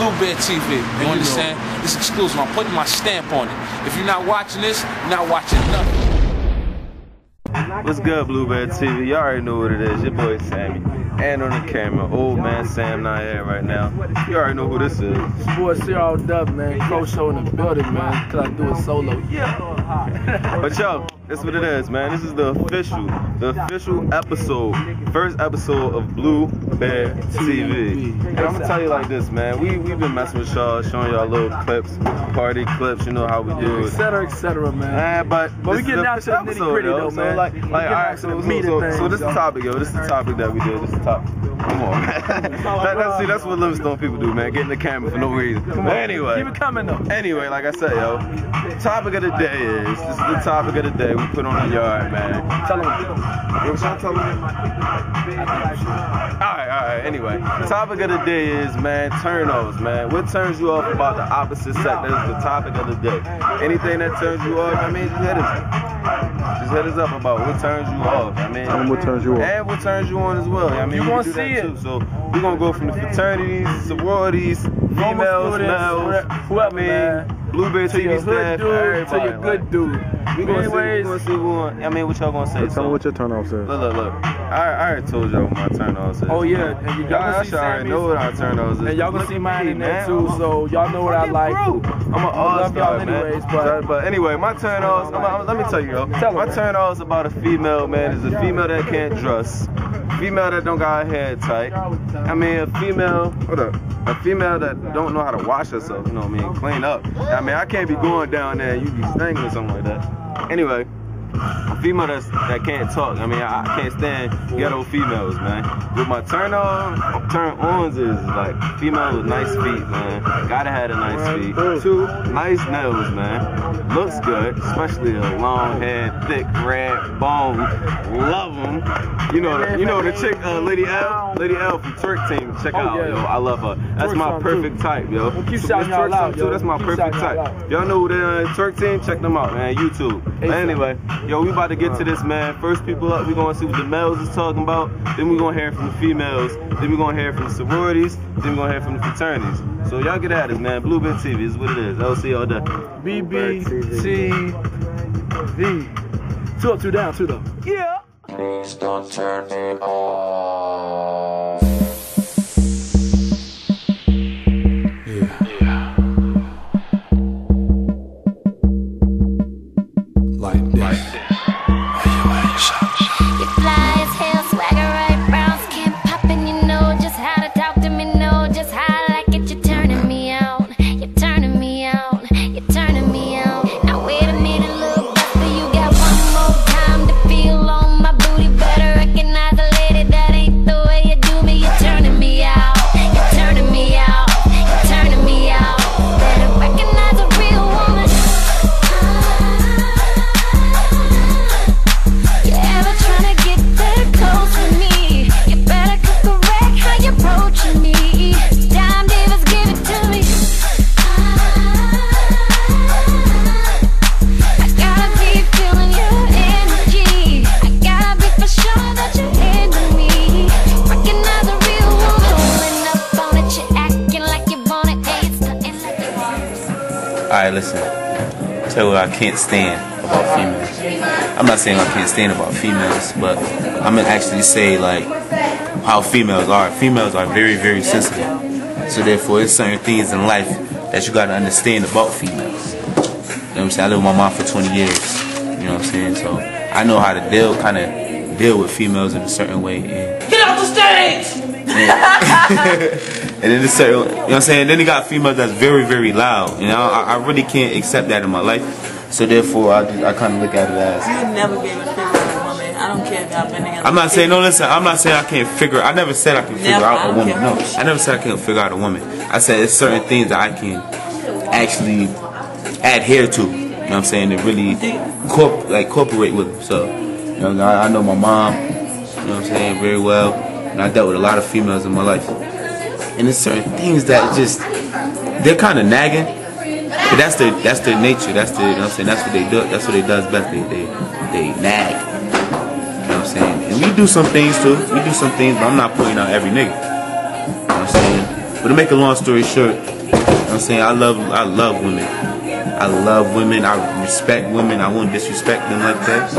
BBTV. You understand? It's exclusive. I'm putting my stamp on it. If you're not watching this, you're not watching nothing. What's good, BBTV? Y'all already know what it is. Your boy Sammy. And on the camera, old man Sam not here right now. You already know who this is. Your boy Cyril Dub, man. Pro show in the building, man. Cause I do it solo. Yeah. But yo, that's what it is, man. This is the official episode, first episode of BBTV. And I'm gonna tell you like this, man. We've been messing with y'all, showing y'all little clips, party clips. You know how we do it, etc., man. But we getting out to the nitty gritty though, man. So like, alright, so this is the topic, yo. This is the topic that we did. This is the topic. Come on, man. That's what Livingstone people do, man. Get in the camera for no reason. But anyway, keep it coming though. Anyway, like I said, yo, topic of the day is this is the topic of the day we put on the yard, man. Tell them. What y'all telling me? Alright. Anyway, the topic of the day is, man, turnovers, man. What turns you off about the opposite sex? That is the topic of the day. Anything that turns you off, I mean, just hit us up about what turns you off. I mean, and what turns you off. And what turns you on as well. I mean, you want to see it too. So we're gonna go from the fraternities, sororities, females, males, whoever, man. BBTV staff, everybody. To your good dude. We gonna see what y'all gonna say. Tell me what your turn off is. Look. I already told y'all what my turn off is. Oh yeah, and y'all should already know what our turn off is. And y'all gonna see mine in there too, so y'all know what I like. I'm an all-star, anyways, but anyway, my turn off. Let me tell you, yo. My turn off is about a female, man. Is a female that can't dress. Female that don't got her hair tight. I mean, a female that don't know how to wash herself, you know what I mean, clean up. I mean, I can't be going down there and you be stinking or something like that. Anyway, a female that can't talk. I mean, I can't stand ghetto females, man. With my turn-ons is like female with nice feet, man. Gotta have a nice feet. 2, nice nails, man. Looks good, especially a long hair, thick red bone. Love them. You know the chick, Lady L from Twerk Team. Check out, yo. I love her. That's my perfect type, yo. Keep shouting y'all out, yo. That's my perfect type. Y'all know who they are, Twerk Team? Check them out, man. YouTube. But anyway, yo, we about to get to this, man. First people up, we gonna see what the males is talking about. Then we gonna hear from the females. Then we gonna hear from the sororities. Then we gonna hear from the fraternities. So y'all get at us, man. BBTV is what it is. LC all day. BBTV. 2 up, 2 down, 2 up. Yeah. Please don't turn me off. Like this. You fly as hell, swagger right, brown skin poppin'. You know just how to talk to me, know just how I like it. You're turning me on, you're turning me on, you're turning me on. Now wait a minute, little buster, you got one more time to feel on my booty. Better recognize a lady that ain't the way you do me. You're turning me out, you're turning me out, you're turning me out. Better recognize a real woman. Alright, listen. Tell you what I can't stand about females. I'm not saying I can't stand about females, but I'm gonna actually say like how females are. Females are very, very sensitive. So therefore, there's certain things in life that you gotta understand about females. You know what I'm saying? I lived with my mom for 20 years. You know what I'm saying? So I know how to deal with females in a certain way. And get off the stage! And then there's certain, you know what I'm saying? Then you got females that's very, very loud. You know, I really can't accept that in my life. So therefore, I kind of look at it as. You would never be able to figure out a woman. I don't care if y'all been together. I'm not saying, no, listen, I'm not saying I can't figure, I never said I can figure out a woman. No, I never said I can't figure out a woman. I said it's certain things that I can actually adhere to. You know what I'm saying? To really cooperate with them. So, you know, I know my mom, you know what I'm saying, very well. And I dealt with a lot of females in my life. And there's certain things that just, they're kind of nagging, but that's their nature. That's their, you know what I'm saying, that's what they do. That's what they does best. They nag. You know what I'm saying? And we do some things too. We do some things, but I'm not putting out every nigga. You know what I'm saying? But to make a long story short, you know what I'm saying, I love women. I love women. I respect women. I won't disrespect them like that.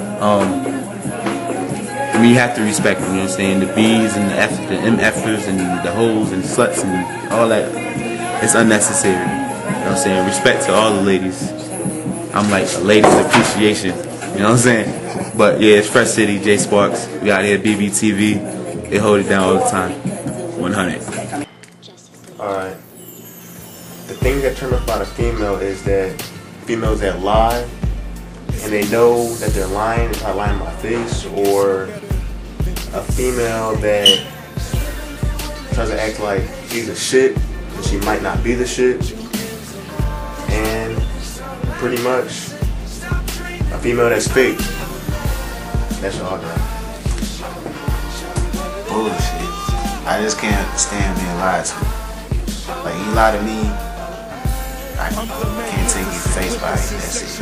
I mean, you have to respect them. You know what I'm saying? The B's and the MFers and the hoes and sluts and all that. It's unnecessary. You know what I'm saying? Respect to all the ladies. I'm like a ladies appreciation. You know what I'm saying? But yeah, it's Fresh City, J Sparks. We out here, BBTV. They hold it down all the time. 100. Alright. The thing that turned me off about a female is that females that lie and they know that they're lying and try to lie in my face, or a female that tries to act like she's a shit and she might not be the shit, and pretty much a female that's fake. That's all I got. Bullshit. I just can't stand being lied to. Like, you lie to me, I can't take you face value. That's it.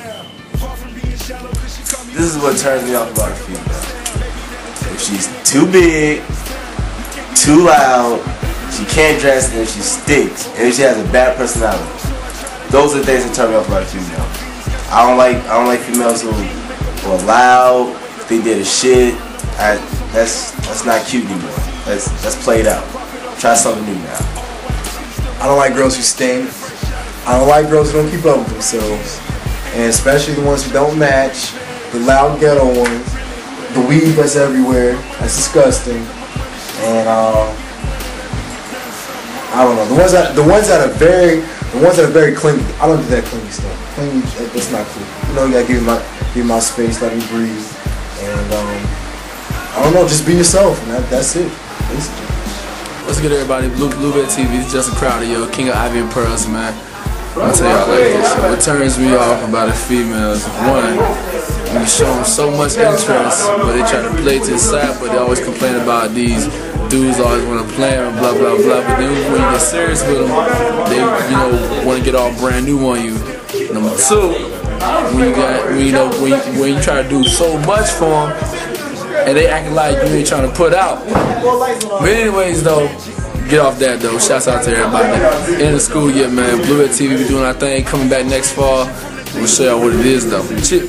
This is what turns me off about a female. If she's too big, too loud, she can't dress, and if she stinks, and if she has a bad personality. Those are the things that turn me off about a female. I don't like females who are loud, think they're the shit. That's not cute anymore. That's played out. Try something new now. I don't like girls who stink. I don't like girls who don't keep up with themselves. And especially the ones who don't match, the loud ghetto ones, the weed that's everywhere, that's disgusting. And I don't know, the ones that are very clingy. I don't do that clingy stuff. Clingy, that's not cool. You know, you gotta give me my space, let me breathe. And I don't know, just be yourself, and that's it. Basically. What's good, everybody? BBTV, it's Justin Crowder, yo, King of Ivy and Pearls, man. I'll tell y'all like this shit. What turns me off about a female is, one, when you show them so much interest, but they try to play to the side, but they always complain about these dudes always want to play them, blah, blah, blah. But then when you get serious with them, they, you know, want to get all brand new on you. Number two, when you try to do so much for them, and they acting like you ain't trying to put out. But anyways, though, get off that though. Shouts out to everybody. In the school year, man. BBTV, we doing our thing. Coming back next fall. We'll show y'all what it is though. Chip.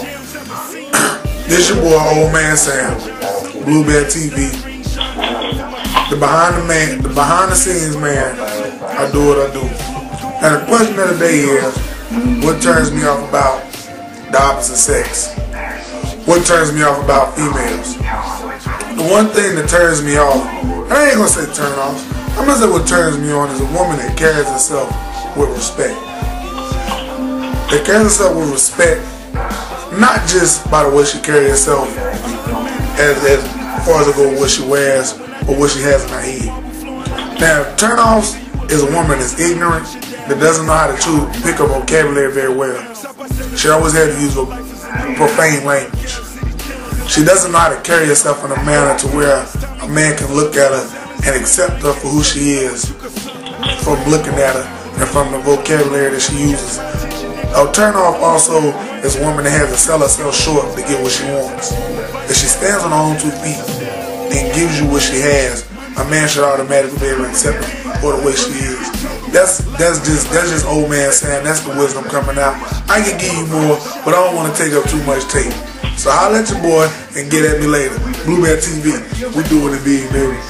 This your boy, Old Man Sam. BBTV. The behind the scenes man. I do what I do. And the question of the day is, what turns me off about the opposite sex? What turns me off about females? The one thing that turns me off, and I ain't gonna say turn off, I'm gonna say what turns me on is a woman that carries herself with respect. That carries herself with respect, not just by the way she carries herself as far as it goes what she wears or what she has in her head. Now, turn offs is a woman that's ignorant, that doesn't know how to pick up vocabulary very well. She always had to use profane language. She doesn't know how to carry herself in a manner to where a man can look at her and accept her for who she is from looking at her and from the vocabulary that she uses. A turn off also is a woman that has to sell herself short to get what she wants. If she stands on her own 2 feet and gives you what she has, a man should automatically be able to accept her for the way she is. That's just old man saying. That's the wisdom coming out. I can give you more, but I don't want to take up too much tape. So holla at your boy and get at me later. BBTV, we doing it big, baby.